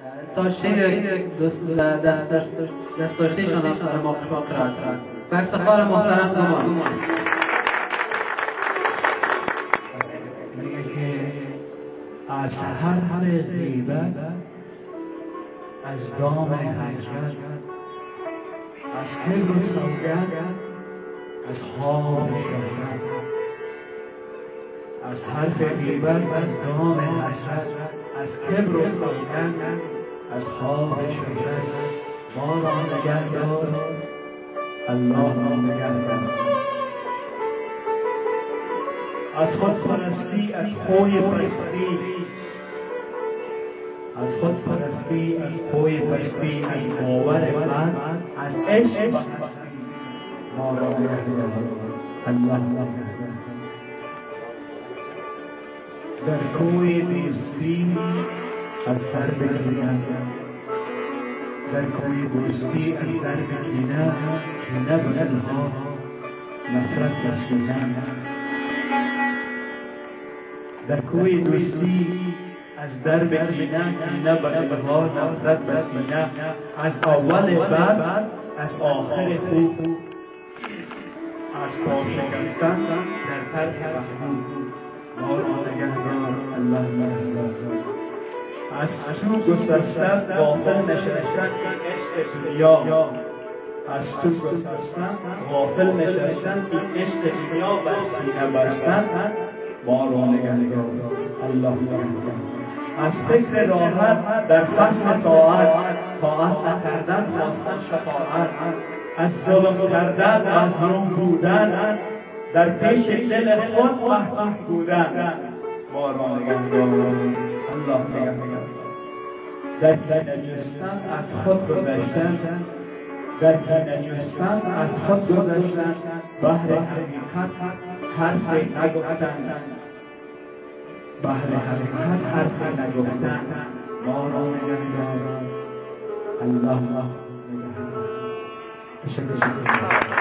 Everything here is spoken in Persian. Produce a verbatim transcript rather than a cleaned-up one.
تا شیر دست داشتهشان را ما قرار دارد. با افتخار محترم گمان میگه که از هر غیبت، از دام حضرت، از کبر و سوگند، از خواب شهرت، از حرف غیبت، از دام حضرت، از کبر و سوگند، از خواب شهرت، ما را نگهدار، الله را نگهدار. از خود پرستی، از خوی پستی، از خود پرستی، از خوی پستی، از باور من، از عشق و هستی، ما را نگهدار، الله را نگهدار. در کوی دوستی از در بگیرم، در کوی دوستی از در بگیرم، کینه و دلها نفرت و سینه. در کوی دوستی از در بگیرم، کینه و دلها نفرت و سینه. از اول بد، از آخر خوب، از پا شکستن در طرح محبوب، ما را نگهدار، الله نگهدار. از تو گسستن غافل نشستن این عشق دنیا، از تو گسستن غافل نشستن این عشق دنیا، بر سینه بستن ما را نگهدار، الله نگهدار. از فکر راحت در فصل طاعت، طاعت نکردن خواستن شفاعت، از ظلم کردن مظلوم بودن، در پیش دل خود محبوب بودن، ما را نگهدار، الله نگهدار. در کینه جستن از خود گذشتن، در کینه جستن از خود گذشتن، بهر حقیقت حرفی نگفتن، بهر حقیقت حرفی نگفتن، ما را نگهدار، الله نگهدار. تشکر.